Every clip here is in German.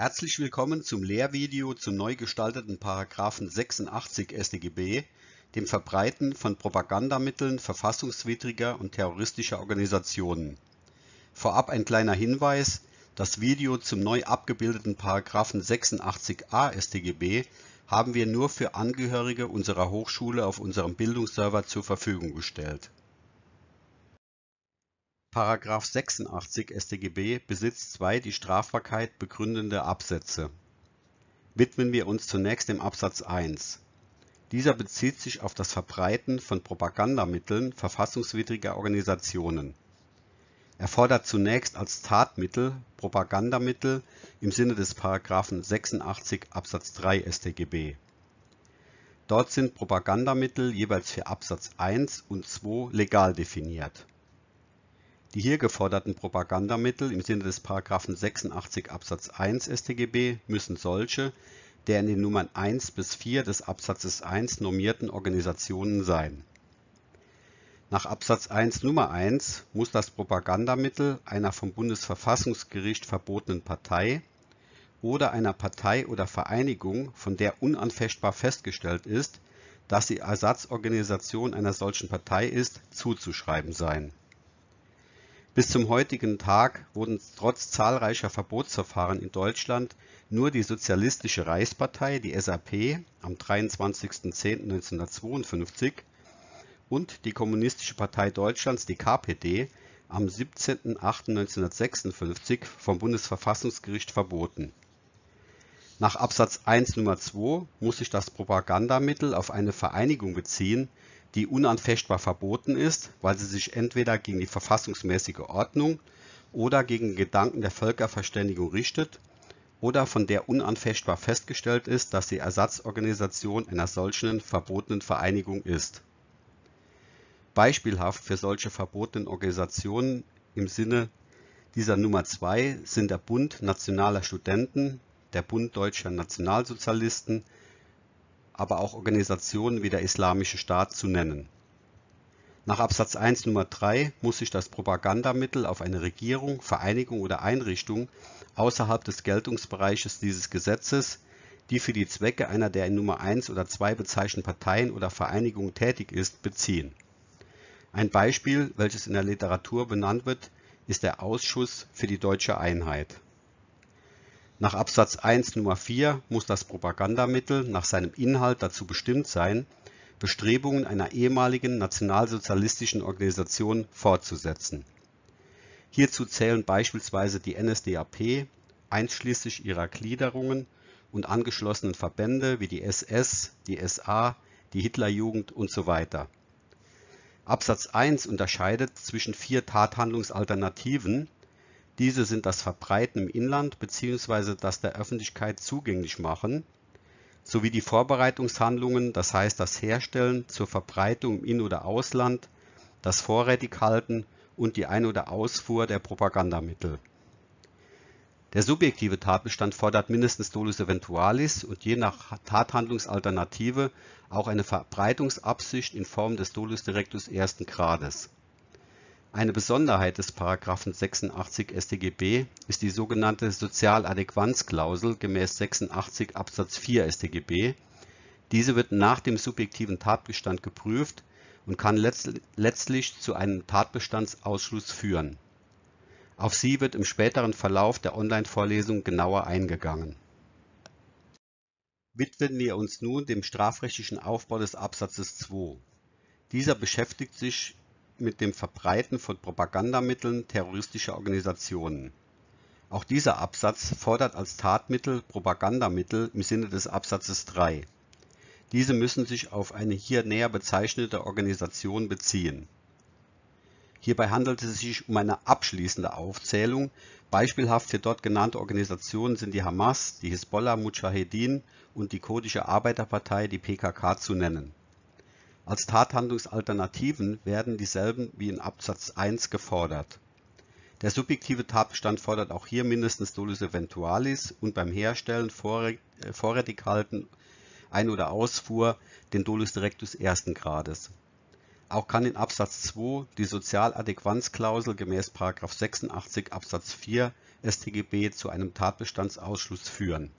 Herzlich willkommen zum Lehrvideo zum neu gestalteten Paragraphen 86 StGB, dem Verbreiten von Propagandamitteln verfassungswidriger und terroristischer Organisationen. Vorab ein kleiner Hinweis: Das Video zum neu abgebildeten Paragraphen 86a StGB haben wir nur für Angehörige unserer Hochschule auf unserem Bildungsserver zur Verfügung gestellt. Paragraph 86 StGB besitzt zwei die Strafbarkeit begründende Absätze. Widmen wir uns zunächst dem Absatz 1. Dieser bezieht sich auf das Verbreiten von Propagandamitteln verfassungswidriger Organisationen. Er fordert zunächst als Tatmittel Propagandamittel im Sinne des Paragraphen 86 Absatz 3 StGB. Dort sind Propagandamittel jeweils für Absatz 1 und 2 legal definiert. Die hier geforderten Propagandamittel im Sinne des § 86 Absatz 1 StGB müssen solche der in den Nummern 1 bis 4 des Absatzes 1 normierten Organisationen sein. Nach Absatz 1 Nummer 1 muss das Propagandamittel einer vom Bundesverfassungsgericht verbotenen Partei oder einer Partei oder Vereinigung, von der unanfechtbar festgestellt ist, dass sie Ersatzorganisation einer solchen Partei ist, zuzuschreiben sein. Bis zum heutigen Tag wurden trotz zahlreicher Verbotsverfahren in Deutschland nur die Sozialistische Reichspartei, die SAP, am 23.10.1952 und die Kommunistische Partei Deutschlands, die KPD, am 17.08.1956 vom Bundesverfassungsgericht verboten. Nach Absatz 1 Nummer 2 muss sich das Propagandamittel auf eine Vereinigung beziehen, die unanfechtbar verboten ist, weil sie sich entweder gegen die verfassungsmäßige Ordnung oder gegen Gedanken der Völkerverständigung richtet oder von der unanfechtbar festgestellt ist, dass sie Ersatzorganisation einer solchen verbotenen Vereinigung ist. Beispielhaft für solche verbotenen Organisationen im Sinne dieser Nummer 2 sind der Bund Nationaler Studenten, der Bund Deutscher Nationalsozialisten, aber auch Organisationen wie der Islamische Staat zu nennen. Nach Absatz 1 Nummer 3 muss sich das Propagandamittel auf eine Regierung, Vereinigung oder Einrichtung außerhalb des Geltungsbereiches dieses Gesetzes, die für die Zwecke einer der in Nummer 1 oder 2 bezeichneten Parteien oder Vereinigungen tätig ist, beziehen. Ein Beispiel, welches in der Literatur benannt wird, ist der Ausschuss für die Deutsche Einheit. Nach Absatz 1 Nummer 4 muss das Propagandamittel nach seinem Inhalt dazu bestimmt sein, Bestrebungen einer ehemaligen nationalsozialistischen Organisation fortzusetzen. Hierzu zählen beispielsweise die NSDAP, einschließlich ihrer Gliederungen und angeschlossenen Verbände wie die SS, die SA, die Hitlerjugend usw. Absatz 1 unterscheidet zwischen 4 Tathandlungsalternativen. Diese sind das Verbreiten im Inland bzw. das der Öffentlichkeit zugänglich machen, sowie die Vorbereitungshandlungen, das heißt das Herstellen zur Verbreitung im In- oder Ausland, das Vorrätighalten und die Ein- oder Ausfuhr der Propagandamittel. Der subjektive Tatbestand fordert mindestens dolus eventualis und je nach Tathandlungsalternative auch eine Verbreitungsabsicht in Form des dolus directus ersten Grades. Eine Besonderheit des § 86 StGB ist die sogenannte Sozialadäquanzklausel gemäß 86 Absatz 4 StGB. Diese wird nach dem subjektiven Tatbestand geprüft und kann letztlich zu einem Tatbestandsausschluss führen. Auf sie wird im späteren Verlauf der Online-Vorlesung genauer eingegangen. Widmen wir uns nun dem strafrechtlichen Aufbau des Absatzes 2. Dieser beschäftigt sich mit dem Verbreiten von Propagandamitteln terroristischer Organisationen. Auch dieser Absatz fordert als Tatmittel Propagandamittel im Sinne des Absatzes 3. Diese müssen sich auf eine hier näher bezeichnete Organisation beziehen. Hierbei handelt es sich um eine abschließende Aufzählung. Beispielhaft für dort genannte Organisationen sind die Hamas, die Hisbollah Mudschahedin und die Kurdische Arbeiterpartei, die PKK, zu nennen. Als Tathandlungsalternativen werden dieselben wie in Absatz 1 gefordert. Der subjektive Tatbestand fordert auch hier mindestens dolus eventualis und beim Herstellen, Vorrätighalten, Ein- oder Ausfuhr den dolus directus ersten Grades. Auch kann in Absatz 2 die Sozialadäquanzklausel gemäß § 86 Absatz 4 StGB zu einem Tatbestandsausschluss führen.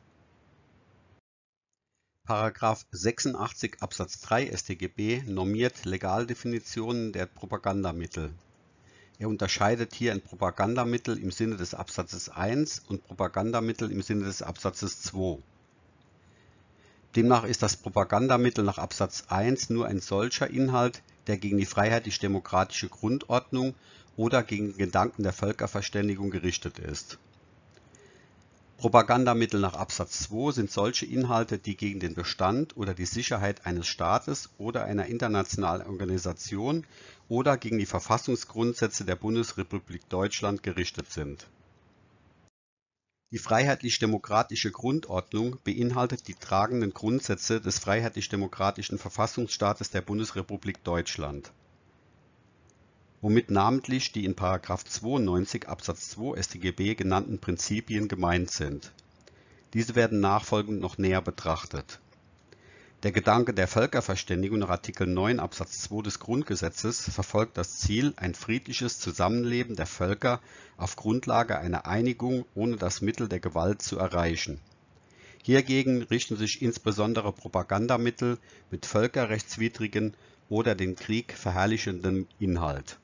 § 86 Absatz 3 StGB normiert Legaldefinitionen der Propagandamittel. Er unterscheidet hier in Propagandamittel im Sinne des Absatzes 1 und Propagandamittel im Sinne des Absatzes 2. Demnach ist das Propagandamittel nach Absatz 1 nur ein solcher Inhalt, der gegen die freiheitlich-demokratische Grundordnung oder gegen den Gedanken der Völkerverständigung gerichtet ist. Propagandamittel nach Absatz 2 sind solche Inhalte, die gegen den Bestand oder die Sicherheit eines Staates oder einer internationalen Organisation oder gegen die Verfassungsgrundsätze der Bundesrepublik Deutschland gerichtet sind. Die freiheitlich-demokratische Grundordnung beinhaltet die tragenden Grundsätze des freiheitlich-demokratischen Verfassungsstaates der Bundesrepublik Deutschland, womit namentlich die in § 92 Absatz 2 StGB genannten Prinzipien gemeint sind. Diese werden nachfolgend noch näher betrachtet. Der Gedanke der Völkerverständigung nach Artikel 9 Absatz 2 des Grundgesetzes verfolgt das Ziel, ein friedliches Zusammenleben der Völker auf Grundlage einer Einigung ohne das Mittel der Gewalt zu erreichen. Hiergegen richten sich insbesondere Propagandamittel mit völkerrechtswidrigen oder den Krieg verherrlichendem Inhalt.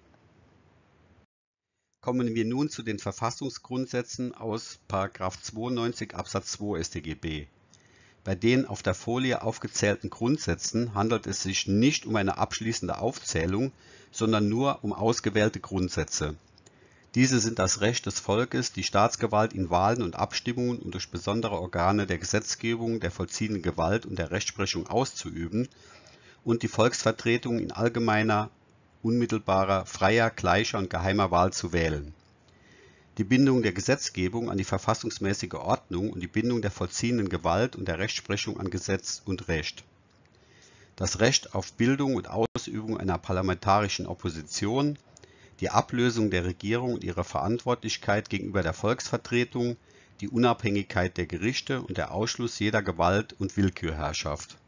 Kommen wir nun zu den Verfassungsgrundsätzen aus § 92 Absatz 2 StGB. Bei den auf der Folie aufgezählten Grundsätzen handelt es sich nicht um eine abschließende Aufzählung, sondern nur um ausgewählte Grundsätze. Diese sind das Recht des Volkes, die Staatsgewalt in Wahlen und Abstimmungen und durch besondere Organe der Gesetzgebung, der vollziehenden Gewalt und der Rechtsprechung auszuüben und die Volksvertretung in allgemeiner, unmittelbarer, freier, gleicher und geheimer Wahl zu wählen. Die Bindung der Gesetzgebung an die verfassungsmäßige Ordnung und die Bindung der vollziehenden Gewalt und der Rechtsprechung an Gesetz und Recht. Das Recht auf Bildung und Ausübung einer parlamentarischen Opposition, die Ablösung der Regierung und ihre Verantwortlichkeit gegenüber der Volksvertretung, die Unabhängigkeit der Gerichte und der Ausschluss jeder Gewalt- und Willkürherrschaft.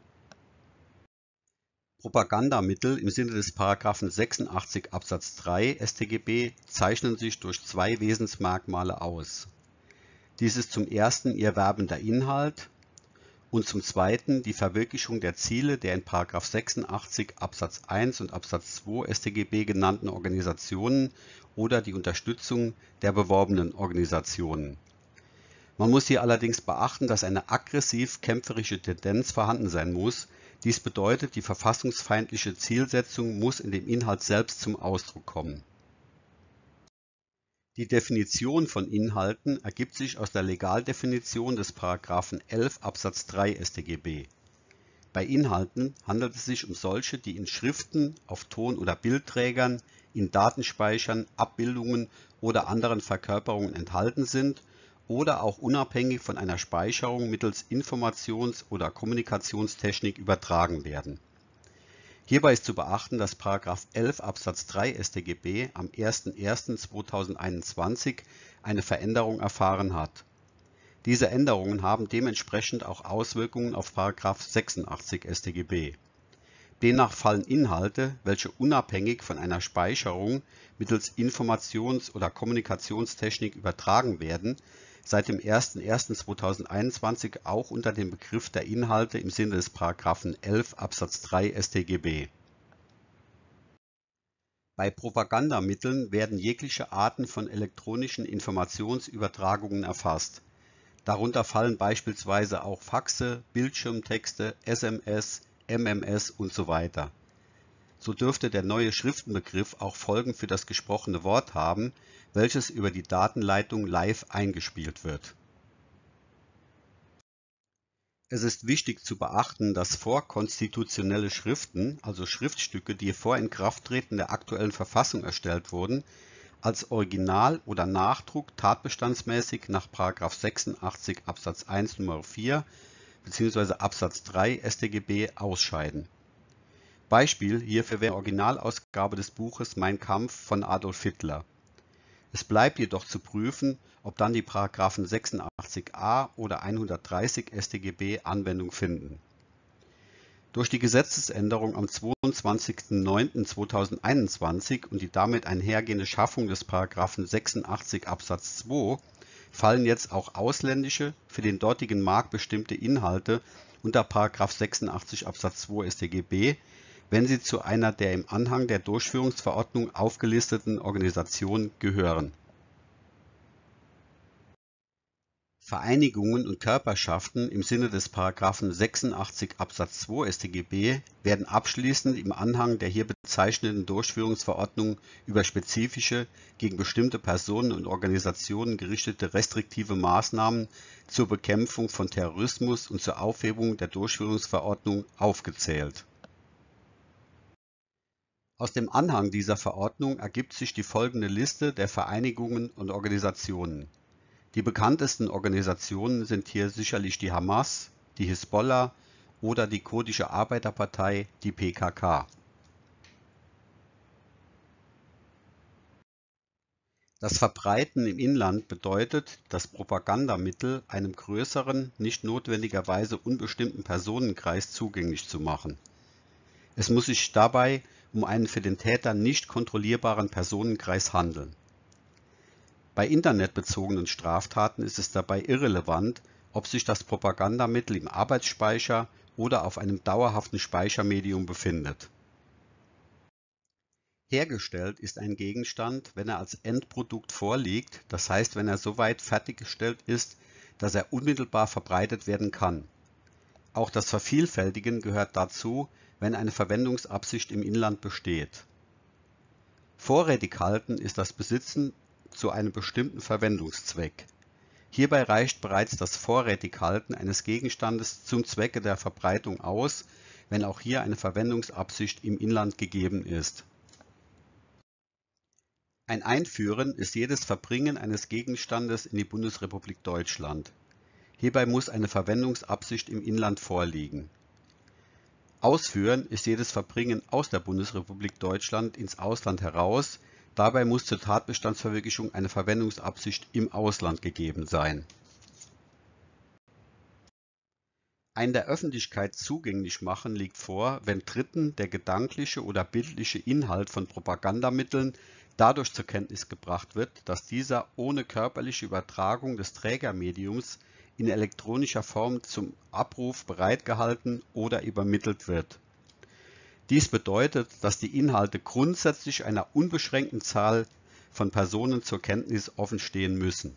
Propagandamittel im Sinne des § 86 Absatz 3 StGB zeichnen sich durch zwei Wesensmerkmale aus. Dies ist zum ersten ihr werbender Inhalt und zum zweiten die Verwirklichung der Ziele der in § 86 Absatz 1 und Absatz 2 StGB genannten Organisationen oder die Unterstützung der beworbenen Organisationen. Man muss hier allerdings beachten, dass eine aggressiv-kämpferische Tendenz vorhanden sein muss. Dies bedeutet, die verfassungsfeindliche Zielsetzung muss in dem Inhalt selbst zum Ausdruck kommen. Die Definition von Inhalten ergibt sich aus der Legaldefinition des § 11 Absatz 3 StGB. Bei Inhalten handelt es sich um solche, die in Schriften, auf Ton- oder Bildträgern, in Datenspeichern, Abbildungen oder anderen Verkörperungen enthalten sind oder auch unabhängig von einer Speicherung mittels Informations- oder Kommunikationstechnik übertragen werden. Hierbei ist zu beachten, dass § 11 Absatz 3 StGB am 01.01.2021 eine Veränderung erfahren hat. Diese Änderungen haben dementsprechend auch Auswirkungen auf § 86 StGB. Demnach fallen Inhalte, welche unabhängig von einer Speicherung mittels Informations- oder Kommunikationstechnik übertragen werden, seit dem 01.01.2021 auch unter dem Begriff der Inhalte im Sinne des § 11 Absatz 3 StGB. Bei Propagandamitteln werden jegliche Arten von elektronischen Informationsübertragungen erfasst. Darunter fallen beispielsweise auch Faxe, Bildschirmtexte, SMS, MMS usw. So dürfte der neue Schriftenbegriff auch Folgen für das gesprochene Wort haben, welches über die Datenleitung live eingespielt wird. Es ist wichtig zu beachten, dass vorkonstitutionelle Schriften, also Schriftstücke, die vor Inkrafttreten der aktuellen Verfassung erstellt wurden, als Original oder Nachdruck tatbestandsmäßig nach § 86 Absatz 1 Nr. 4 bzw. Absatz 3 StGB ausscheiden. Beispiel hierfür wäre die Originalausgabe des Buches Mein Kampf von Adolf Hitler. Es bleibt jedoch zu prüfen, ob dann die § 86a oder 130 StGB Anwendung finden. Durch die Gesetzesänderung am 22.09.2021 und die damit einhergehende Schaffung des § 86 Absatz 2 fallen jetzt auch ausländische, für den dortigen Markt bestimmte Inhalte unter § 86 Absatz 2 StGB, wenn sie zu einer der im Anhang der Durchführungsverordnung aufgelisteten Organisationen gehören. Vereinigungen und Körperschaften im Sinne des § 86 Absatz 2 StGB werden abschließend im Anhang der hier bezeichneten Durchführungsverordnung über spezifische, gegen bestimmte Personen und Organisationen gerichtete restriktive Maßnahmen zur Bekämpfung von Terrorismus und zur Aufhebung der Durchführungsverordnung aufgezählt. Aus dem Anhang dieser Verordnung ergibt sich die folgende Liste der Vereinigungen und Organisationen. Die bekanntesten Organisationen sind hier sicherlich die Hamas, die Hisbollah oder die Kurdische Arbeiterpartei, die PKK. Das Verbreiten im Inland bedeutet, das Propagandamittel einem größeren, nicht notwendigerweise unbestimmten Personenkreis zugänglich zu machen. Es muss sich dabei um einen für den Täter nicht kontrollierbaren Personenkreis handeln. Bei internetbezogenen Straftaten ist es dabei irrelevant, ob sich das Propagandamittel im Arbeitsspeicher oder auf einem dauerhaften Speichermedium befindet. Hergestellt ist ein Gegenstand, wenn er als Endprodukt vorliegt, das heißt, wenn er soweit fertiggestellt ist, dass er unmittelbar verbreitet werden kann. Auch das Vervielfältigen gehört dazu, wenn eine Verwendungsabsicht im Inland besteht. Vorrätig halten ist das Besitzen zu einem bestimmten Verwendungszweck. Hierbei reicht bereits das Vorrätighalten eines Gegenstandes zum Zwecke der Verbreitung aus, wenn auch hier eine Verwendungsabsicht im Inland gegeben ist. Ein Einführen ist jedes Verbringen eines Gegenstandes in die Bundesrepublik Deutschland. Hierbei muss eine Verwendungsabsicht im Inland vorliegen. Ausführen ist jedes Verbringen aus der Bundesrepublik Deutschland ins Ausland heraus. Dabei muss zur Tatbestandsverwirklichung eine Verwendungsabsicht im Ausland gegeben sein. Ein der Öffentlichkeit zugänglich machen liegt vor, wenn Dritten der gedankliche oder bildliche Inhalt von Propagandamitteln dadurch zur Kenntnis gebracht wird, dass dieser ohne körperliche Übertragung des Trägermediums in elektronischer Form zum Abruf bereitgehalten oder übermittelt wird. Dies bedeutet, dass die Inhalte grundsätzlich einer unbeschränkten Zahl von Personen zur Kenntnis offenstehen müssen.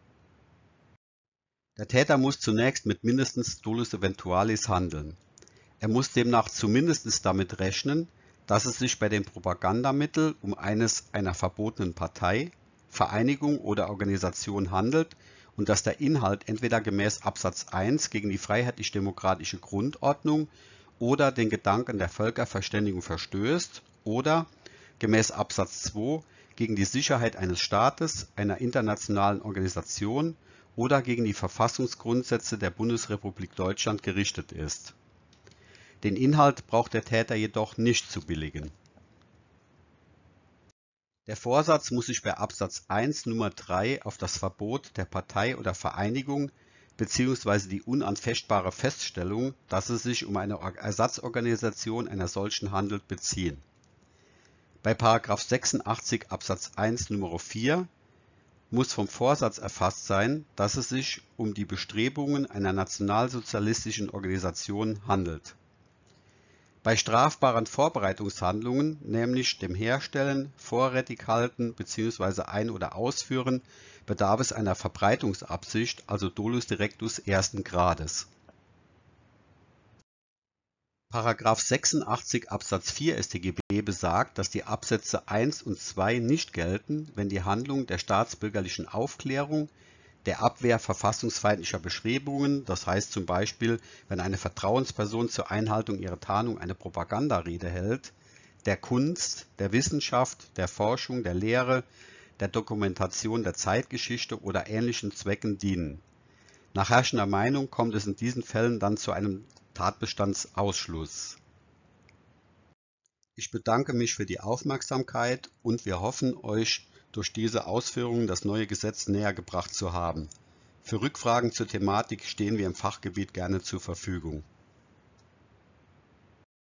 Der Täter muss zunächst mit mindestens dolus eventualis handeln. Er muss demnach zumindest damit rechnen, dass es sich bei dem Propagandamittel um eines einer verbotenen Partei, Vereinigung oder Organisation handelt und dass der Inhalt entweder gemäß Absatz 1 gegen die freiheitlich-demokratische Grundordnung oder den Gedanken der Völkerverständigung verstößt oder gemäß Absatz 2 gegen die Sicherheit eines Staates, einer internationalen Organisation oder gegen die Verfassungsgrundsätze der Bundesrepublik Deutschland gerichtet ist. Den Inhalt braucht der Täter jedoch nicht zu billigen. Der Vorsatz muss sich bei Absatz 1 Nummer 3 auf das Verbot der Partei oder Vereinigung bzw. die unanfechtbare Feststellung, dass es sich um eine Ersatzorganisation einer solchen handelt, beziehen. Bei § 86 Absatz 1 Nr. 4 muss vom Vorsatz erfasst sein, dass es sich um die Bestrebungen einer nationalsozialistischen Organisation handelt. Bei strafbaren Vorbereitungshandlungen, nämlich dem Herstellen, Vorrätighalten bzw. Ein- oder Ausführen, bedarf es einer Verbreitungsabsicht, also dolus directus ersten Grades. § 86 Absatz 4 StGB besagt, dass die Absätze 1 und 2 nicht gelten, wenn die Handlung der staatsbürgerlichen Aufklärung, der Abwehr verfassungsfeindlicher Bestrebungen, das heißt zum Beispiel, wenn eine Vertrauensperson zur Einhaltung ihrer Tarnung eine Propagandarede hält, der Kunst, der Wissenschaft, der Forschung, der Lehre, der Dokumentation der Zeitgeschichte oder ähnlichen Zwecken dienen. Nach herrschender Meinung kommt es in diesen Fällen dann zu einem Tatbestandsausschluss. Ich bedanke mich für die Aufmerksamkeit und wir hoffen, euch durch diese Ausführungen das neue Gesetz näher gebracht zu haben. Für Rückfragen zur Thematik stehen wir im Fachgebiet gerne zur Verfügung.